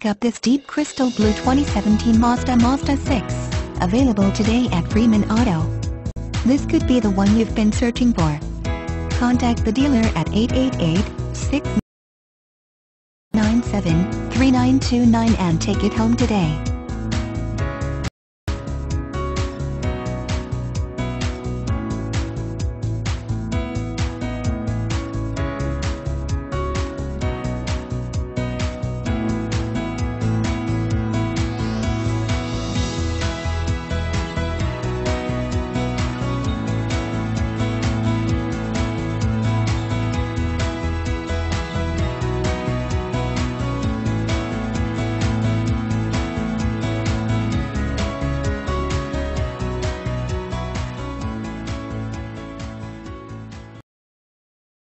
pick up this deep crystal blue 2017 Mazda Mazda6, available today at Freeman Auto. This could be the one you've been searching for. Contact the dealer at 888-697-3929 and take it home today.